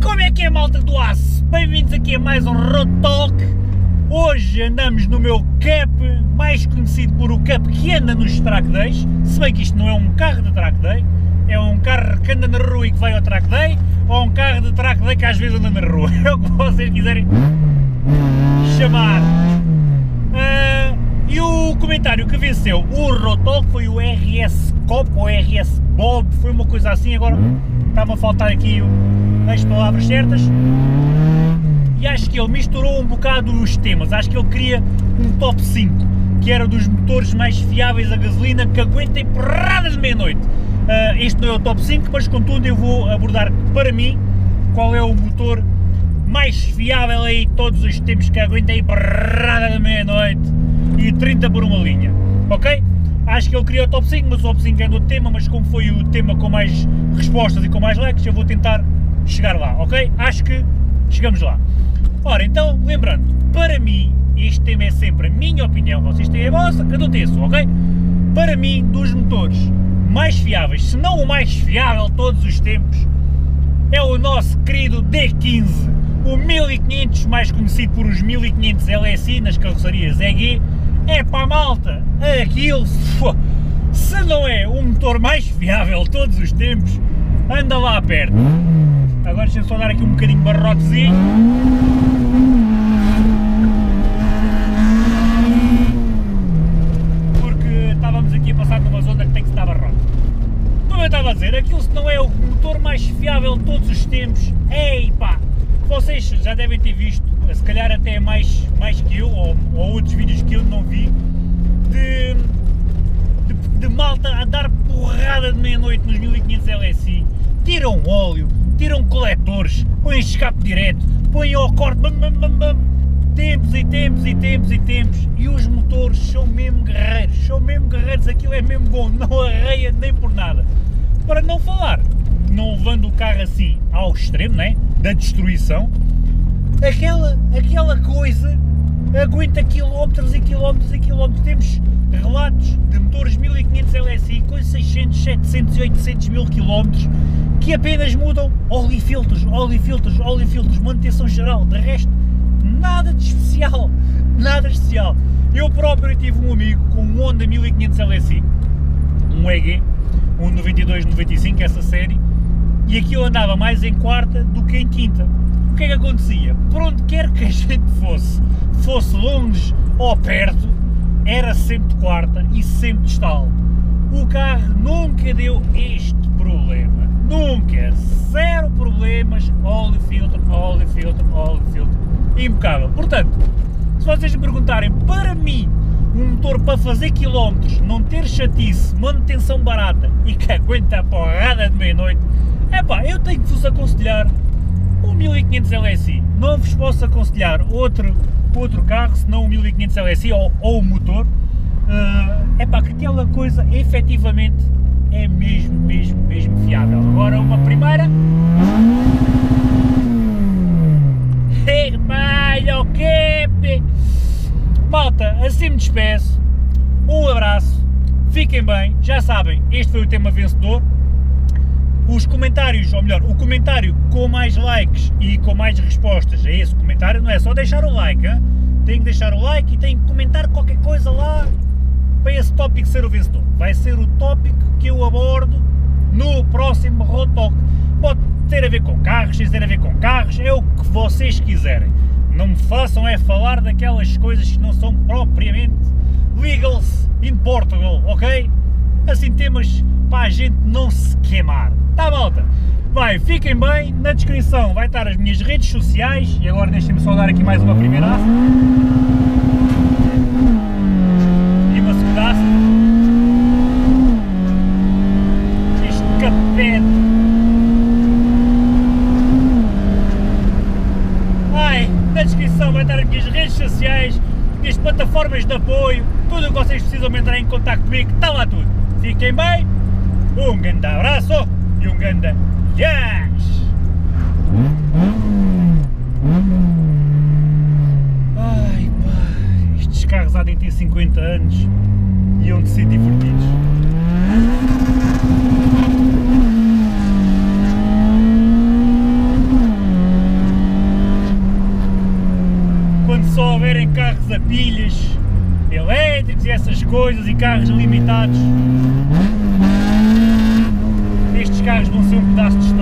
Como é que é, malta do aço? Bem-vindos aqui a mais um Road Talk. Hoje andamos no meu Cup, mais conhecido por o Cup que anda nos track days, se bem que isto não é um carro de track day, é um carro que anda na rua e que vai ao track day, ou um carro de track day que às vezes anda na rua, é o que vocês quiserem chamar. E o comentário que venceu o Road Talk foi o RS Cop ou RS Bob, foi uma coisa assim, agora está-me a faltar aqui as palavras certas. E acho que ele misturou um bocado os temas, acho que ele queria um top 5, que era dos motores mais fiáveis a gasolina que aguentem porradas de meia-noite. Este não é o top 5, mas contudo eu vou abordar para mim qual é o motor mais fiável aí todos os tempos que aguenta aí porrada de meia-noite e 30 por uma linha, ok? Acho que ele queria o top 5, mas o top 5 é do tema, mas como foi o tema com mais respostas e com mais likes, eu vou tentar chegar lá, ok? Acho que chegamos lá. Ora, então, lembrando, para mim, este tema é sempre a minha opinião, vocês têm a vossa, cada um tem a sua, ok? Para mim, dos motores mais fiáveis, se não o mais fiável de todos os tempos, é o nosso querido D15, o 1500, mais conhecido por os 1500 LSI nas carrocerias EG. É pá, malta, aquilo, se não é o motor mais fiável de todos os tempos, anda lá perto. Agora deixa eu só dar aqui um bocadinho de barrotezinho. Porque estávamos aqui a passar numa zona que tem que se dar barrote. Como eu estava a dizer, aquilo se não é o motor mais fiável de todos os tempos, ei pá, vocês já devem ter visto, se calhar até mais que eu, ou outros vídeos que eu não vi, de malta a dar porrada de meia-noite nos 1500 LSI, tiram óleo, tiram coletores, põem escape direto, põem ao corte, tempos e tempos e tempos e tempos, e os motores são mesmo guerreiros, aquilo é mesmo bom, não arreia nem por nada. Para não falar, não levando o carro assim ao extremo, né, da destruição, aquela coisa aguenta quilómetros e quilómetros e quilómetros. Temos relatos de motores 1500 LSI com 600, 700 e 800 mil quilómetros que apenas mudam óleo e filtros, manutenção geral, de resto nada de especial, nada de especial. Eu próprio tive um amigo com um Honda 1500 LSI, um EG, um 92-95, essa série, e aquilo andava mais em quarta do que em quinta. O que é que acontecia? Por onde quer que a gente fosse longe ou perto, era sempre de quarta e sempre de estalo. O carro nunca deu este problema, nunca, zero problemas, óleo, filtro, impecável. Portanto, se vocês me perguntarem, para mim, um motor para fazer quilómetros, não ter chatice, manutenção barata e que aguenta a porrada de meia-noite, epá, eu tenho que vos aconselhar um 1500 LSI, não vos posso aconselhar outro carro, senão o 1500 LSI ou o motor, epá, que aquela coisa efetivamente é mesmo fiável. Agora uma primeira, malta, assim me despeço, um abraço, fiquem bem, já sabem, este foi o tema vencedor. Os comentários, ou melhor, o comentário com mais likes e com mais respostas a esse comentário, não é só deixar o like, hein? Tem que deixar o like e tem que comentar qualquer coisa lá para esse tópico ser o vencedor. Vai ser o tópico que eu abordo no próximo Road Talk. Pode ter a ver com carros, sem ter a ver com carros, é o que vocês quiserem. Não me façam é falar daquelas coisas que não são propriamente legals in Portugal, ok? Assim temas para a gente não se queimar. Tá, malta? Vai, fiquem bem, na descrição vai estar as minhas redes sociais, e agora deixem-me só dar aqui mais uma primeiraça e uma segundaça. Este capete. Ai, na descrição vai estar as minhas redes sociais, minhas plataformas de apoio, tudo o que vocês precisam entrar em contato comigo, está lá tudo. Fiquem bem, um grande abraço e um grande yes! Ai pá, estes carros há de ter 50 anos e iam de ser divertidos. pilhas elétricos e essas coisas e carros limitados, estes carros vão ser um pedaço de